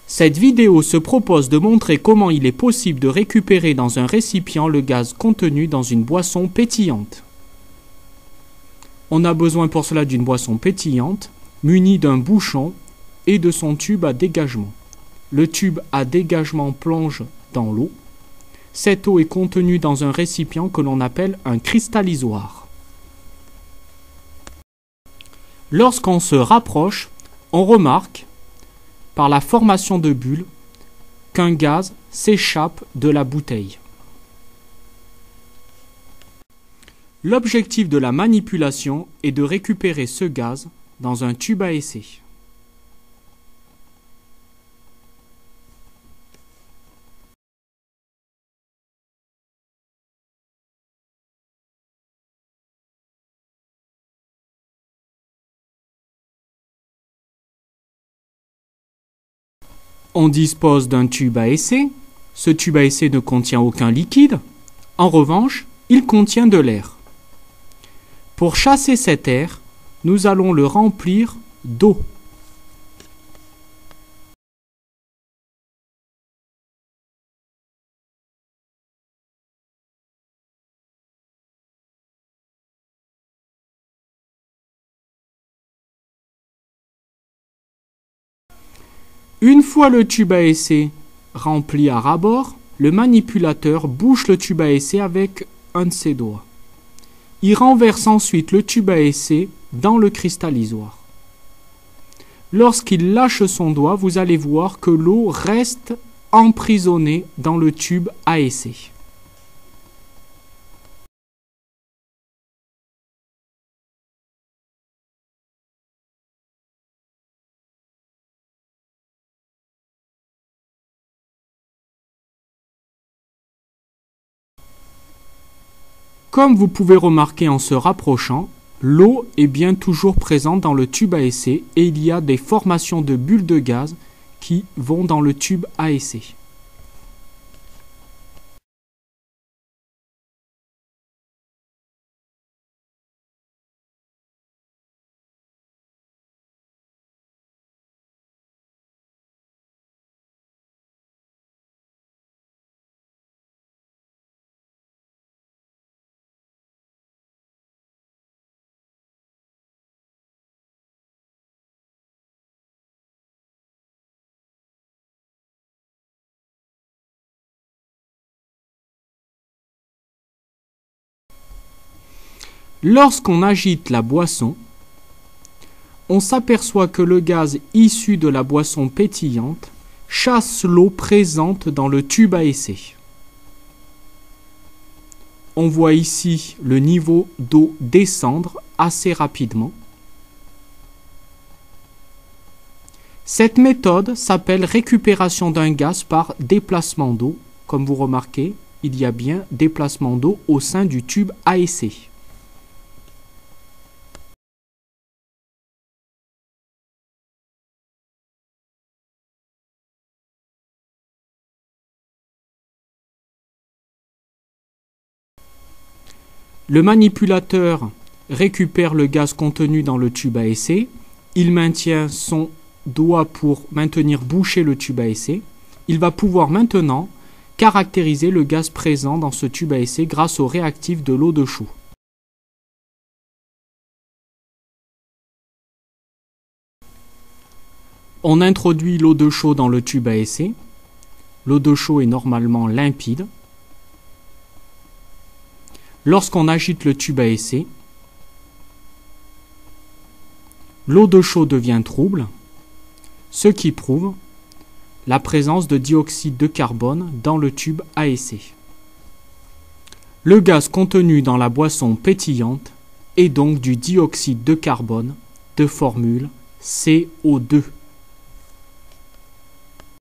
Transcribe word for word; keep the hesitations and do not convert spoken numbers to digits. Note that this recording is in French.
Cette vidéo se propose de montrer comment il est possible de récupérer dans un récipient le gaz contenu dans une boisson pétillante. On a besoin pour cela d'une boisson pétillante, munie d'un bouchon et de son tube à dégagement. Le tube à dégagement plonge dans l'eau. Cette eau est contenue dans un récipient que l'on appelle un cristallisoire. Lorsqu'on se rapproche, on remarque, par la formation de bulles, qu'un gaz s'échappe de la bouteille. L'objectif de la manipulation est de récupérer ce gaz dans un tube à essai. On dispose d'un tube à essai. Ce tube à essai ne contient aucun liquide. En revanche, il contient de l'air. Pour chasser cet air, nous allons le remplir d'eau. Une fois le tube à essai rempli à ras-bord, le manipulateur bouche le tube à essai avec un de ses doigts. Il renverse ensuite le tube à essai dans le cristallisoire. Lorsqu'il lâche son doigt, vous allez voir que l'eau reste emprisonnée dans le tube à essai. Comme vous pouvez remarquer en se rapprochant, l'eau est bien toujours présente dans le tube à essai et il y a des formations de bulles de gaz qui vont dans le tube à essai. Lorsqu'on agite la boisson, on s'aperçoit que le gaz issu de la boisson pétillante chasse l'eau présente dans le tube à essai. On voit ici le niveau d'eau descendre assez rapidement. Cette méthode s'appelle récupération d'un gaz par déplacement d'eau. Comme vous remarquez, il y a bien déplacement d'eau au sein du tube à essai. Le manipulateur récupère le gaz contenu dans le tube à essai. Il maintient son doigt pour maintenir bouché le tube à essai. Il va pouvoir maintenant caractériser le gaz présent dans ce tube à essai grâce au réactif de l'eau de chaux. On introduit l'eau de chaux dans le tube à essai. L'eau de chaux est normalement limpide. Lorsqu'on agite le tube à essai, l'eau de chaux devient trouble, ce qui prouve la présence de dioxyde de carbone dans le tube à essai. Le gaz contenu dans la boisson pétillante est donc du dioxyde de carbone de formule C O deux.